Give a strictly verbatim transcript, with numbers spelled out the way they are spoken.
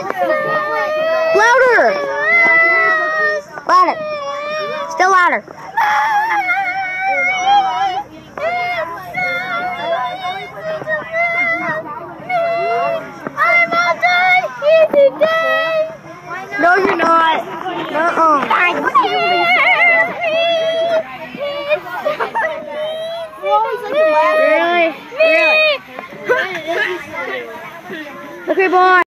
Louder! Louder. Still louder. I'm all done here today. No, you're not. Uh-uh. Really? Really? Okay, boy.